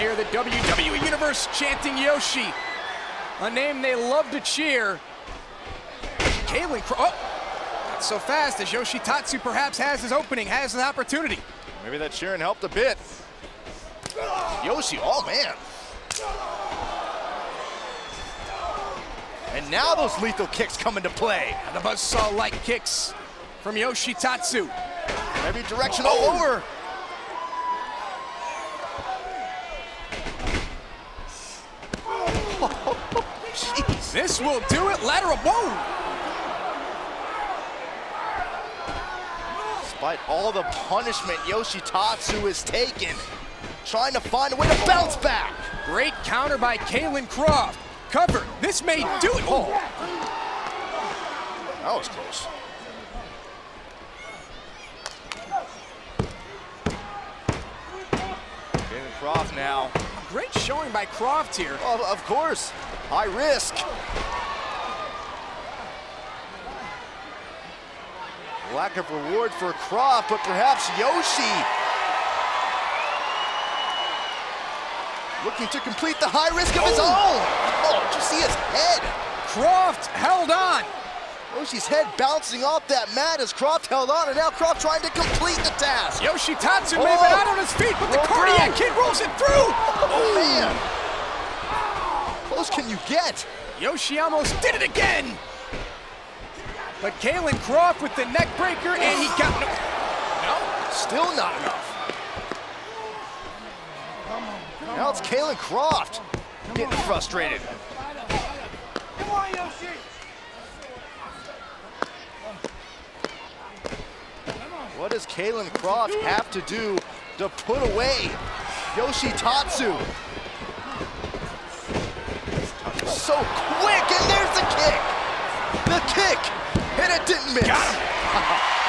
hear the WWE Universe chanting Yoshi, a name they love to cheer. Kalen Croft, not so fast, as Yoshitatsu perhaps has his opening, has an opportunity. Maybe that cheering helped a bit. Yoshi, oh man. And now those lethal kicks come into play. The buzzsaw-like kicks from Yoshitatsu. Every direction all over. Jeez. This will do it. Lateral, whoa! Despite all the punishment Yoshitatsu has taken, trying to find a way to bounce back. Great counter by Kalen Croft. Cover. This may do it. Oh, that was close. Kalen Croft now. Great showing by Croft here. Oh, of course. High risk. Lack of reward for Croft, but perhaps Yoshi looking to complete the high risk of his own. Oh, did you see his head? Croft held on. Yoshi's head bouncing off that mat as Croft held on, and now Croft trying to complete the task. Yoshitatsu may be out on his feet, but the cardiac kid rolls it through. Oh, man. Close can you get? Yoshi almost did it again. But Kalen Croft with the neck breaker, and he got no. Still not enough. Now it's Kalen Croft getting frustrated. Come on, Yoshi. What does Kalen Croft have to do to put away Yoshitatsu? So quick, and there's the kick. The kick, and it didn't miss.